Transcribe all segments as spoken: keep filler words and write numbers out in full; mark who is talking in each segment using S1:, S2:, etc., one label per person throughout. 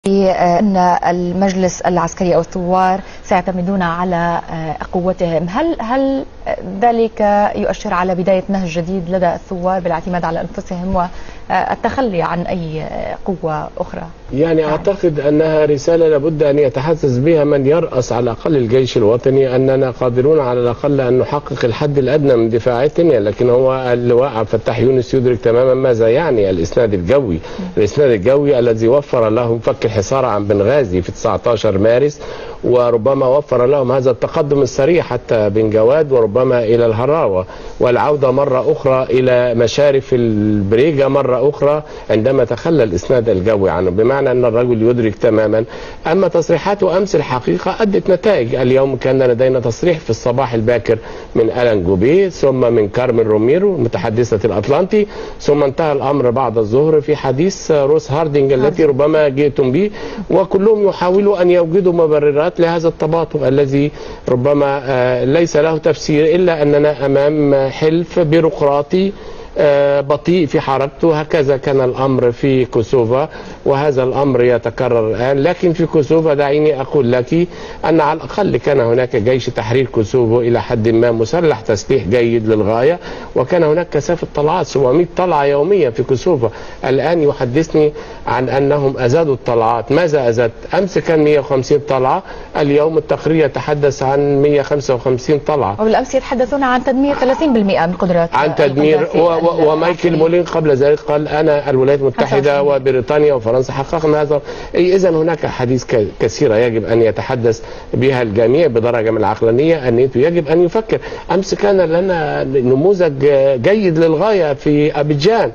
S1: أن المجلس العسكري أو الثوار سيعتمدون على قوتهم، هل هل ذلك يؤشر على بداية نهج جديد لدى الثوار بالاعتماد على أنفسهم والتخلي عن أي قوة أخرى؟
S2: يعني أعتقد أنها رسالة لابد أن يتحسس بها من يرأس على الأقل الجيش الوطني، أننا قادرون على الأقل أن نحقق الحد الأدنى من دفاعاتنا، لكن هو اللواء عبد الفتاح يونس يدرك تماما ماذا يعني الإسناد الجوي. الإسناد الجوي الذي وفر لهم فك الحصار عن بنغازي في تسعة عشر مارس، وربما وفر لهم هذا التقدم السريع حتى بن جواد، وربما إلى الهراوة، والعودة مرة أخرى إلى مشارف البريجة مرة أخرى عندما تخلى الإسناد الجوي عنه، بمعنى أن الرجل يدرك تماما. أما تصريحاته أمس الحقيقة أدت نتائج. اليوم كان لدينا تصريح في الصباح الباكر من ألان جوبيه، ثم من كارمن روميرو متحدثة الأطلنطي، ثم انتهى الأمر بعد الظهر في حديث روس هاردينج التي ربما جئتم به، وكلهم يحاولوا أن يوجدوا مبررات لهذا التباطؤ الذي ربما ليس له تفسير إلا أننا أمام حلف بيروقراطي بطيء في حركته. هكذا كان الأمر في كوسوفا، وهذا الأمر يتكرر الآن. لكن في كوسوفا دعيني أقول لك أن على الأقل كان هناك جيش تحرير كوسوفو إلى حد ما مسلح تسليح جيد للغاية، وكان هناك كثافة طلعات سبعمائة طلعة يوميا في كوسوفا. الآن يحدثني عن أنهم أزادوا الطلعات. ماذا أزاد؟ أمس كان مئة وخمسين طلعة، اليوم التقرير يتحدث عن مئة وخمسة وخمسين طلعة،
S1: وبالأمس يتحدثون عن تدمير ثلاثين بالمئة من قدرات
S2: عن تدمير. ومايكل مولين قبل ذلك قال أنا الولايات المتحدة وبريطانيا وفرنسا حققنا هذا. إذا هناك حديث كثيرة يجب أن يتحدث بها الجميع بدرجة من العقلانية. أن يجب أن يفكر. أمس كان لنا نموذج جيد للغاية في أبيجان،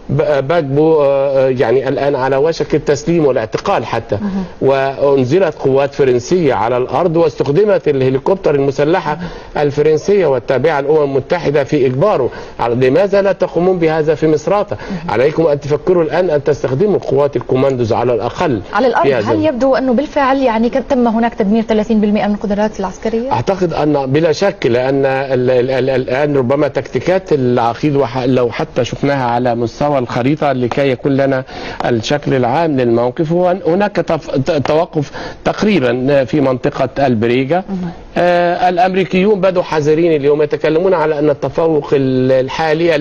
S2: باجبو يعني الآن على وشك التسليم والاعتقال حتى، وأنزلت قوات فرنسية على الأرض، واستخدمت الهليكوبتر المسلحة الفرنسية والتابعة للأمم المتحدة في إجباره. لماذا لا تقومون بهذا في مصراتة؟ عليكم أن تفكروا الآن أن تستخدموا قوات الكوماندوز على الأقل
S1: على الأرض. هل يبدو أنه بالفعل يعني تم هناك تدمير ثلاثين بالمئة من القدرات العسكرية؟
S2: أعتقد أن بلا شك، لأن الآن ربما تكتيكات العقيد لو حتى شفناها على مستوى الخريطة لكي يكون لنا الشكل العام للموقف، هو هناك توقف تقريبا في منطقة البريجة. آه الأمريكيون بدوا حذرين اليوم، يتكلمون على أن التفوق الحالي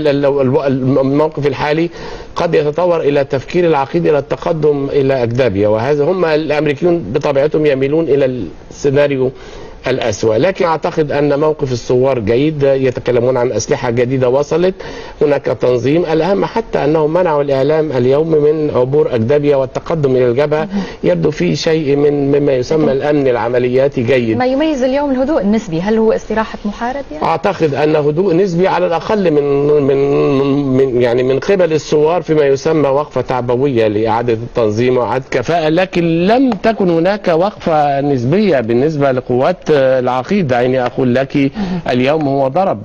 S2: الموقف الحالي قد يتطور إلى تفكير العقيد إلى التقدم إلى أجدابيا، وهذا هم الأمريكيون بطبيعتهم يميلون إلى السيناريو الأسوأ. لكن أعتقد أن موقف الثوار جيد، يتكلمون عن أسلحة جديدة وصلت، هناك تنظيم. الأهم حتى أنهم منعوا الإعلام اليوم من عبور أجدابيا والتقدم إلى الجبهة. يبدو في شيء من مما يسمى الأمن العملياتي جيد.
S1: ما يميز اليوم الهدوء النسبي، هل هو استراحة محارب يعني؟
S2: أعتقد أن هدوء نسبي على الأقل من من من يعني من قبل الثوار فيما يسمى وقفة تعبوية لإعادة التنظيم وإعادة كفاءة، لكن لم تكن هناك وقفة نسبية بالنسبة لقوات العقيد. دعيني أقول لك اليوم هو ضرب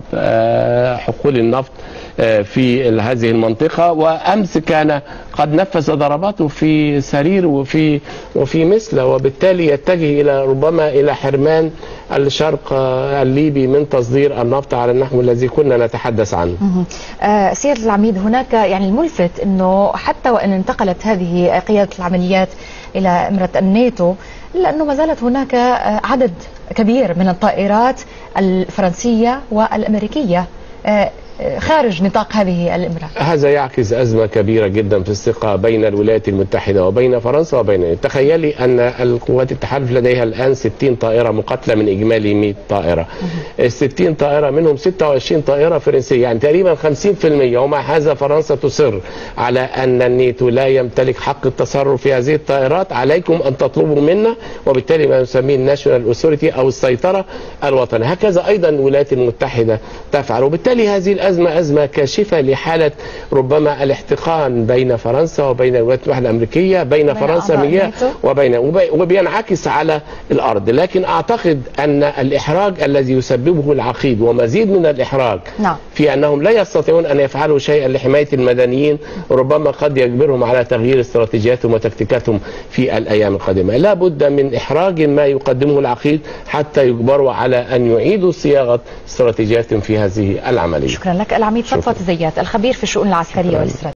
S2: حقول النفط في هذه المنطقة، وأمس كان قد نفذ ضرباته في سرير وفي وفي مثله، وبالتالي يتجه إلى ربما إلى حرمان الشرق الليبي من تصدير النفط على النحو الذي كنا نتحدث عنه.
S1: آه سيادة العميد، هناك يعني الملفت أنه حتى وإن انتقلت هذه قيادة العمليات إلى إمرة الناتو، إلا أنه ما زالت هناك عدد كبير من الطائرات الفرنسية والأمريكية خارج نطاق هذه الإمرة.
S2: هذا يعكس أزمة كبيرة جدا في الثقة بين الولايات المتحدة وبين فرنسا وبين. تخيلي أن القوات التحالف لديها الآن ستين طائرة مقاتلة من إجمالي مئة طائرة. ال ستين طائرة منهم ستة وعشرين طائرة فرنسية، يعني تقريبا خمسين بالمئة. ومع هذا فرنسا تصر على أن الناتو لا يمتلك حق التصرف في هذه الطائرات. عليكم أن تطلبوا منا، وبالتالي ما يسميه الناشونال أوثوريتي أو السيطرة الوطنية. هكذا أيضا الولايات المتحدة تفعل، وبالتالي هذه أزمة أزمة كاشفة لحالة ربما الاحتقان بين فرنسا وبين الولايات المتحدة الأمريكية، بين فرنسا مياه وبين وبينعكس على الأرض. لكن أعتقد أن الإحراج الذي يسببه العقيد ومزيد من الإحراج
S1: نعم.
S2: في أنهم لا يستطيعون أن يفعلوا شيئا لحماية المدنيين، ربما قد يجبرهم على تغيير استراتيجياتهم وتكتيكاتهم في الأيام القادمة. لا بد من إحراج ما يقدمه العقيد حتى يجبروا على أن يعيدوا صياغة استراتيجياتهم في هذه العملية.
S1: شكرا لك العميد صفوت زيات، الخبير في الشؤون العسكرية والاستراتيجية.